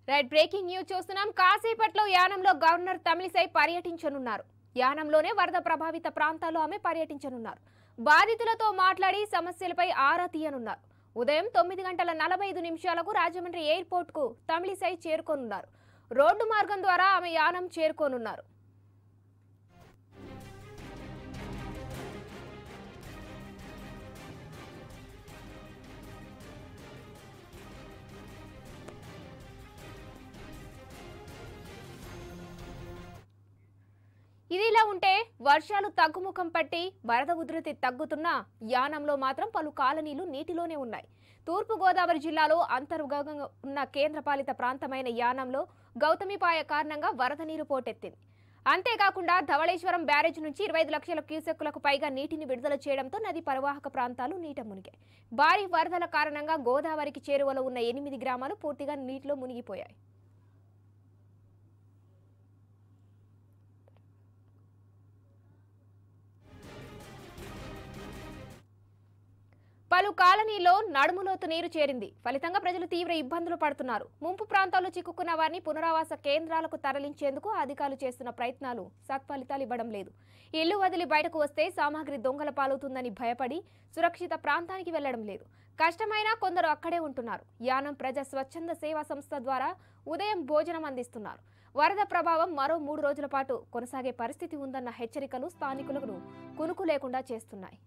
Right breaking news చూస్తున్నాం. కాసేపట్లో యానంలో గవర్నర్ తమిళిసై పర్యటించనున్నారు. యానంలోనే వరద ప్రభావిత ప్రాంతాల్లో ఆమె పర్యటించనున్నారు. బాధితులతో మాట్లాడి సమస్యలపై ఆరా తీయనున్నారు. ఉదయం 9:45 రాజమండ్రి ఎయిర్పోర్ట్ కు తమిళిసై చేరుకోనున్నారు. రోడ్డు మార్గం ద్వారా ఆమె యానం చేరుకోనున్నారు. ఇదిలా ఉంటే వర్షాలు తగ్గుముఖం పట్టి వరద ఉధృతి తగ్గుతున్నా యానంలో మాత్రం పలు కాలనీలు నీటిలోనే ఉన్నాయి. తూర్పు గోదావరి జిల్లాలో అంతర్గతంగా ఉన్న కేంద్రపాలిత ప్రాంతమైన యానంలో గౌతమిపాయ కారణంగా వరద నీరు పోటెత్తింది. అంతేకాకుండా ధవళేశ్వరం బ్యారేజ్ నుంచి 25 లక్షల క్యూసెక్కులకు పైగా నీటిని విడుదల చేయడంతో నది పరివాహక ప్రాంతాలు నీట మునిగాయి. భారీ వరదల కారణంగా గోదావరికి చేరువలో ఉన్న 8 గ్రామాలు పూర్తిగా నీటిలో మునిగిపోయాయి. పలు కాలనీలో నడుములోతు నీరు చేరింది. ఫలితంగా ప్రజలు తీవ్ర ఇబ్బందులు పడుతున్నారు. ముంపు ప్రాంతాల్లో చిక్కుకున్న వారిని పునరావాస కేంద్రాలకు తరలించేందుకు అధికారులు చేస్తున్న ప్రయత్నాలు సత్ఫలితాలు ఇవ్వడం లేదు. ఇల్లు వదిలి బయటకు వస్తే సామాగ్రి దొంగల పాలవుతుందని భయపడి సురక్షిత ప్రాంతానికి వెళ్లడం లేదు. కష్టమైనా కొందరు అక్కడే ఉంటున్నారు. యానం ప్రజా స్వచ్ఛంద సేవా సంస్థ ద్వారా ఉదయం భోజనం అందిస్తున్నారు. వరద ప్రభావం మరో 3 రోజుల పాటు కొనసాగే పరిస్థితి ఉందన్న హెచ్చరికలు స్థానికులకు కునుకు లేకుండా చేస్తున్నాయి.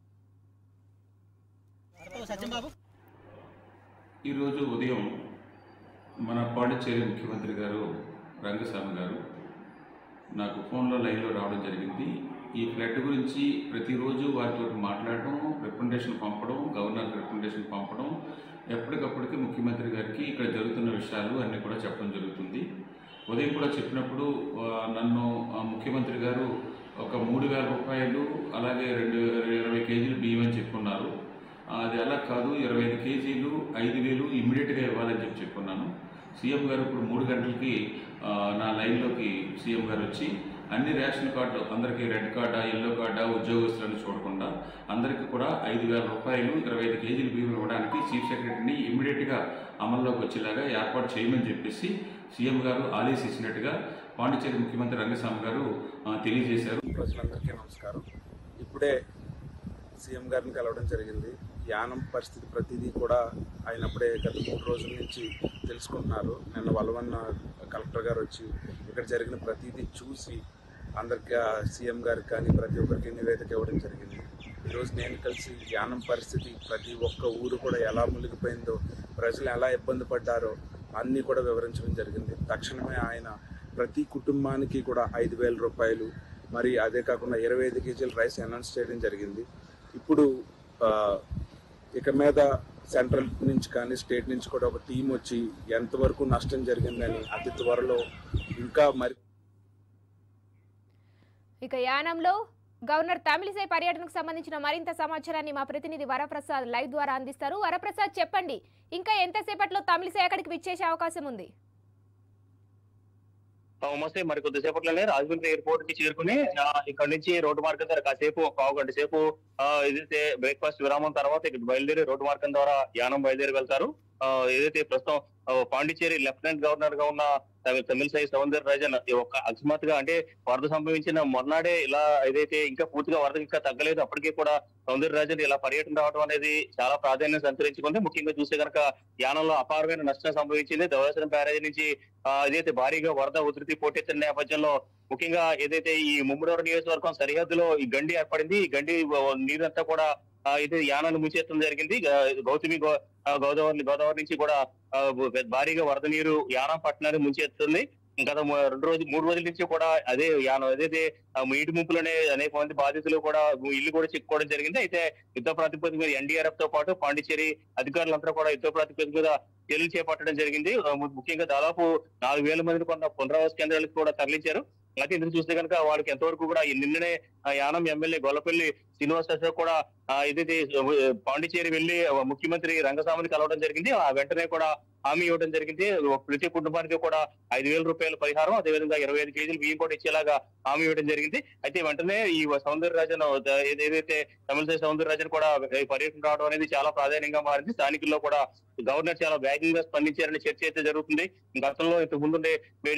ఈరోజు ఉదయం మన పాండిచ్చేరి ముఖ్యమంత్రి గారు రంగస్వామి గారు నాకు ఫోన్లో లైన్లో రావడం జరిగింది. ఈ ఫ్లడ్ గురించి ప్రతిరోజు వారితో మాట్లాడడం, రికమెండేషన్ పంపడం, గవర్నర్కి రికమెండేషన్ పంపడం, ఎప్పటికప్పటికి ముఖ్యమంత్రి గారికి ఇక్కడ జరుగుతున్న విషయాలు అన్నీ కూడా చెప్పడం జరుగుతుంది. ఉదయం కూడా చెప్పినప్పుడు నన్ను ముఖ్యమంత్రి గారు ఒక 3,000 రూపాయలు అలాగే 20 కేజీలు బియ్యం అని చెప్పుకున్నారు. అది అలా కాదు, 25 కేజీలు 5,000 ఇమ్మీడియట్గా ఇవ్వాలని చెప్పుకున్నాను. సీఎం గారు ఇప్పుడు 3 గంటలకి నా లైన్లోకి సీఎం గారు వచ్చి అన్ని రేషన్ కార్డులు అందరికీ రెడ్ కార్డా, ఎల్లో కార్డా, ఉద్యోగస్తులను చూడకుండా అందరికీ కూడా 5,000 రూపాయలు 25 కేజీలు బియ్యం ఇవ్వడానికి చీఫ్ సెక్రటరీని ఇమ్మీడియట్గా అమల్లోకి వచ్చేలాగా ఏర్పాటు చేయమని చెప్పేసి సీఎం గారు ఆదేశించినట్టుగా పాండిచ్చేరి ముఖ్యమంత్రి రంగస్వామి గారు తెలియజేశారు. ప్రజలందరికీ నమస్కారం. ఇప్పుడే సీఎం గారిని కలవడం జరిగింది. యానం పరిస్థితి ప్రతిదీ కూడా ఆయన అప్పుడే గత 3 రోజుల నుంచి తెలుసుకుంటున్నారు. నిన్న వలవన్న కలెక్టర్ గారు వచ్చి ఇక్కడ జరిగిన ప్రతిదీ చూసి అందరికీ సీఎం గారికి కానీ ప్రతి ఒక్కరికి నివేదిక ఇవ్వడం జరిగింది. ఈరోజు నేను కలిసి యానం పరిస్థితి ప్రతి ఒక్క ఊరు కూడా ఎలా మునిగిపోయిందో, ప్రజలు ఎలా ఇబ్బంది పడ్డారో అన్నీ కూడా వివరించడం జరిగింది. తక్షణమే ఆయన ప్రతి కుటుంబానికి కూడా 5,000 రూపాయలు, మరి అదే కాకుండా 25 కేజీల రైస్ అనౌన్స్ చేయడం జరిగింది. ఇప్పుడు ఇక మీద సెంట్రల్ నుంచి కానీ స్టేట్ నుంచి కూడా ఒక టీం వచ్చి ఎంతవరకు నష్టం జరిగిందని అతి త్వరలో ఇంకా మరి. ఇక యానంలో గవర్నర్ తమిళిసై పర్యటనకు సంబంధించిన మరింత సమాచారాన్ని మా ప్రతినిధి వరప్రసాద్ లైవ్ ద్వారా అందిస్తారు. వరప్రసాద్, చెప్పండి, ఇంకా ఎంతసేపట్లో తమిళిసై అక్కడికి విచ్చేసే అవకాశం ఉంది? ఉమస్తే మరి కొద్దిసేపట్లోనే రాజమండ్రి ఎయిర్పోర్ట్ కి చేరుకుని ఇక్కడ నుంచి రోడ్డు మార్గం ద్వారా కాసేపు 1 గంట సేపు ఏదైతే బ్రేక్ఫాస్ట్ విరామం తర్వాత ఇక్కడ బయలుదేరి రోడ్డు మార్గం ద్వారా యానం బయలుదేరి వెళ్తారు. ఏదైతే ప్రస్తుతం పాండిచ్చేరి లెఫ్టినెంట్ గవర్నర్ గా ఉన్న తమిళిసై సౌందరరాజన్ ఒక అకస్మాత్తుగా అంటే వరద సంభవించిన మొన్నాడే ఇలా ఏదైతే ఇంకా పూర్తిగా వరద ఇంకా తగ్గలేదు, అప్పటికే కూడా సౌందరరాజన్ ఇలా పర్యటన రావడం అనేది చాలా ప్రాధాన్యత సంతరించుకుంది. ముఖ్యంగా చూస్తే కనుక యానంలో అపారమైన నష్టం సంభవించింది. ధవళేశ్వరం బ్యారేజ్ నుంచి ఏదైతే భారీగా వరద ఉధృతి పోటెత్తిన నేపథ్యంలో ముఖ్యంగా ఏదైతే ఈ ముమ్మడివరం నియోజకవర్గం సరిహద్దులో ఈ గండి ఏర్పడింది. ఈ గండి నీరంతా కూడా ఇది యానాన్ని ముంచెత్తడం జరిగింది. గోదావరి నుంచి కూడా భారీగా వరద నీరు యానం పట్టణాన్ని ముంచెత్తుంది. గత 3 రోజుల నుంచి కూడా అదే యానం ఏదైతే నీటి ముంపులోనే అనేక మంది బాధితులు కూడా ఇల్లు కూడా చిక్కుకోవడం జరిగింది. అయితే యుద్ధ ప్రాతిపదిక మీద ఎన్డీఆర్ఎఫ్ తో పాటు పాండిచ్చేరి అధికారులంతా కూడా యుద్ధ ప్రాతిపదిక మీద చర్యలు చేపట్టడం జరిగింది. ముఖ్యంగా దాదాపు 4,000 మందిని కొంత పునరావాస కేంద్రాలకు కూడా తరలించారు. అయితే ఇందుకు చూస్తే కనుక వాళ్ళకి ఎంతవరకు కూడా నిన్ననే యానం ఎమ్మెల్యే గొల్లపల్లి శ్రీనివాస్ అశోక్ కూడా ఏదైతే పాండిచేరి వెళ్లి ముఖ్యమంత్రి రంగస్వామిని కలవడం జరిగింది. ఆ వెంటనే కూడా హామీ ఇవ్వడం జరిగింది. ప్రతి కుటుంబానికి కూడా 5,000 రూపాయల పరిహారం, అదేవిధంగా 25 కేజీలు బియ్యం కూడా ఇచ్చేలాగా హామీ ఇవ్వడం జరిగింది. అయితే వెంటనే ఈ సౌందరరాజన్ ఏదైతే తమిళసై సౌందరరాజన్ కూడా ఈ పర్యటన రావడం అనేది చాలా ప్రాధాన్యంగా మారింది. స్థానికుల్లో కూడా గవర్నర్ చాలా వేగంగా స్పందించారనే చర్చ అయితే జరుగుతుంది. గతంలో ఇంతకు ముందుండే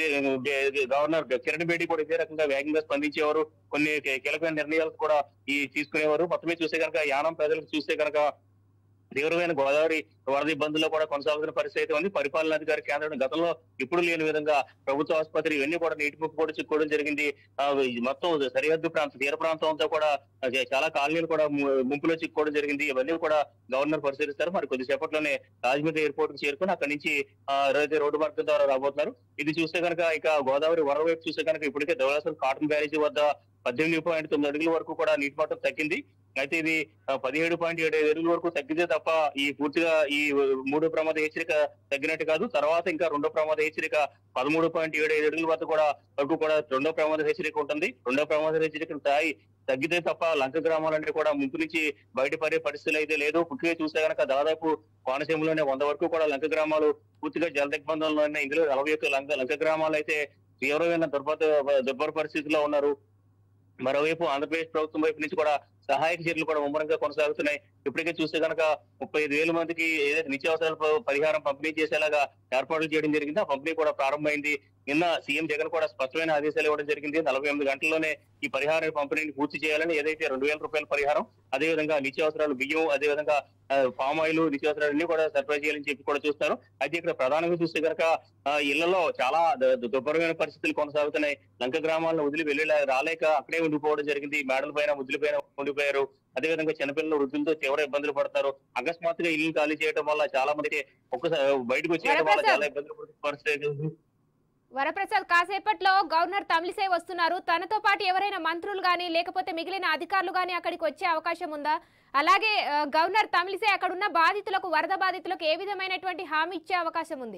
గవర్నర్ కిరణ్ బేడి కూడా ఇదే రకంగా వేగంగా స్పందించేవారు. కొన్ని కీలకమైన నిర్ణయాలు కూడా తీసుకునేవారు. మొత్తమే చూస్తే కనుక యానం ప్రజలకు చూస్తే కనుక తీవ్రమైన గోదావరి వరద ఇబ్బందుల్లో కూడా కొనసాగుతున్న పరిస్థితి ఉంది. పరిపాలనాధికారి కేంద్రం గతంలో ఇప్పుడు లేని విధంగా ప్రభుత్వ ఆసుపత్రి ఇవన్నీ కూడా నీటి ముప్పు కూడా చిక్కుకోవడం జరిగింది. మొత్తం సరిహద్దు ప్రాంతం తీర ప్రాంతం అంతా కూడా చాలా కాలనీలు కూడా ముంపులో చిక్కుకోవడం జరిగింది. ఇవన్నీ కూడా గవర్నర్ పరిశీలిస్తారు. మరి కొద్దిసేపట్లోనే రాజమండ్రి ఎయిర్పోర్ట్ కు చేరుకుని అక్కడి నుంచి రోడ్డు మార్గం ద్వారా రాబోతున్నారు. ఇది చూస్తే కనుక ఇక గోదావరి వరద వైపు చూస్తే కనుక ఇప్పటికే ధవళేశ్వరం కాటన్ బ్యారేజీ వద్ద 18.9 అడుగుల వరకు కూడా నీటి మట్టం తగ్గింది. అయితే ఇది 17.75 అడుగుల వరకు తగ్గితే తప్ప ఈ పూర్తిగా ఈ 3వ ప్రమాద హెచ్చరిక తగ్గినట్టు కాదు. తర్వాత ఇంకా 2వ ప్రమాద హెచ్చరిక 13.75 అడుగుల వరకు కూడా 2వ ప్రమాద హెచ్చరిక ఉంటుంది. 2వ ప్రమాద హెచ్చరిక స్థాయి తగ్గితే తప్ప లంక గ్రామాలన్నీ కూడా ముంపు నుంచి బయటపడే పరిస్థితులు అయితే లేదు. ముఖ్యంగా చూస్తే కనుక దాదాపు కోనసీమలోనే 100 వరకు కూడా లంక గ్రామాలు పూర్తిగా జల దిగ్బంధంలో ఉన్నాయి. ఇందులో 41 లంక గ్రామాలు అయితే తీవ్రమైన దుర్భర పరిస్థితుల్లో ఉన్నారు. మరోవైపు ఆంధ్రప్రదేశ్ ప్రభుత్వం వైపు నుంచి కూడా సహాయక చర్యలు కూడా ముమ్మరంగా కొనసాగుతున్నాయి. ఇప్పటికే చూస్తే కనుక 35,000 మందికి ఏదైతే నిత్యావసరాల పరిహారం పంపిణీ చేసేలాగా ఏర్పాట్లు చేయడం జరిగింది. ఆ పంపిణీ కూడా ప్రారంభమైంది. నిన్న సీఎం జగన్ కూడా స్పష్టమైన ఆదేశాలు ఇవ్వడం జరిగింది. 48 గంటల్లోనే ఈ పరిహార పంపిణీని పూర్తి చేయాలని. ఏదైతే 2,000 రూపాయల పరిహారం, అదేవిధంగా నిత్యావసరాలు బియ్యం, అదేవిధంగా పామ్ ఆయిల్ నిత్యావసరాలన్నీ కూడా సరఫరా చేయాలని చెప్పి కూడా చూస్తారు. అయితే ఇక్కడ ప్రధానంగా చూస్తే కనుక ఇళ్లలో చాలా దుర్భరమైన పరిస్థితులు కొనసాగుతున్నాయి. లంక గ్రామాలను వదిలి వెళ్ళి రాలేక అక్కడే ఉండిపోవడం జరిగింది. మేడల పైన ముద్దుల పైన ఉండిపోయారు. అదేవిధంగా చిన్నపిల్లలు వృద్ధులతో తీవ్ర ఇబ్బందులు పడతారు. అకస్మాత్తుగా ఇల్లు ఖాళీ చేయడం వల్ల చాలా మందికి ఒక్కసారి బయటకు వచ్చేయడం వల్ల చాలా ఇబ్బందులు పడుతున్న పరిస్థితి. వరప్రసాద్, కాసేపట్లో గవర్నర్ తమిళిసై వస్తున్నారు. తనతో పాటు ఎవరైనా మంత్రులు గానీ లేకపోతే మిగిలిన అధికారులు గానీ అక్కడికి వచ్చే అవకాశం ఉందా? అలాగే గవర్నర్ తమిళిసై అక్కడున్న బాధితులకు, వరద బాధితులకు ఏ విధమైనటువంటి హామీ ఇచ్చే అవకాశం ఉంది?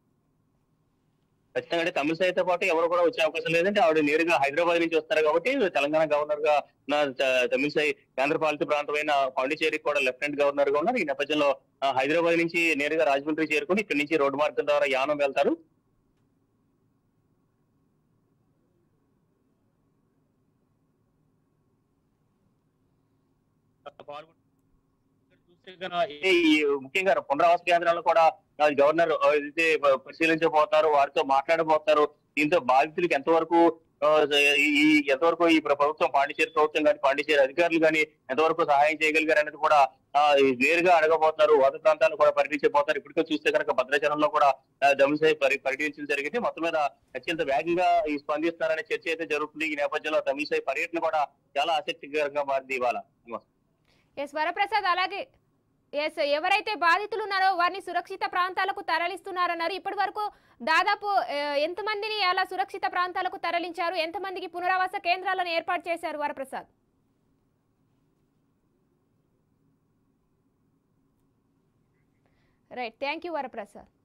ఖచ్చితంగా తమిళసైతో పాటు ఎవరు కూడా వచ్చే అవకాశం లేదంటే ఆవిడ నేరుగా హైదరాబాద్ నుంచి వస్తారు కాబట్టి తెలంగాణ గవర్నర్ గా తమిళసై కేంద్రపాలిత ప్రాంతమైన పాండిచేరికి కూడా లెఫ్టినెంట్ గవర్నర్ గా ఉన్నారు. ఈ నేపథ్యంలో హైదరాబాద్ నుంచి నేరుగా రాజమండ్రి చేరుకుని ఇక్కడి నుంచి రోడ్డు మార్గం ద్వారా యానం వెళ్తారు. ముఖ్యంగా పునరావాస కేంద్రాలను కూడా గవర్నర్ ఏదైతే పరిశీలించబోతారు, వారితో మాట్లాడబోతారు. దీంతో బాధితులకు ఎంతవరకు ఈ ప్రభుత్వం, పాండిచేరి ప్రభుత్వం కానీ పాండిచేరి అధికారులు కానీ ఎంతవరకు సహాయం చేయగలిగారు అనేది కూడా నేరుగా అడగబోతున్నారు. వరద ప్రాంతాలను కూడా పర్యటించబోతారు. ఇప్పటికే చూస్తే కనుక భద్రాచలంలో కూడా తమిళసై పర్యటించడం జరిగింది. మొత్తం మీద అత్యంత వేగంగా ఈ స్పందిస్తారనే చర్చ అయితే జరుగుతుంది. ఈ నేపథ్యంలో తమిళసై పర్యటన కూడా చాలా ఆసక్తికరంగా మారింది ఇవాళ. వరప్రసాద్, అలాగే ఎవరైతే బాధితులు ఉన్నారో వారిని సురక్షిత ప్రాంతాలకు తరలిస్తున్నారన్నారు. ఇప్పటి వరకు దాదాపు ఎంతమందిని అలా సురక్షిత ప్రాంతాలకు తరలించారు? ఎంతమందికి పునరావాస కేంద్రాలను ఏర్పాటు చేశారు Varaprasad? Right, thank you Varaprasad.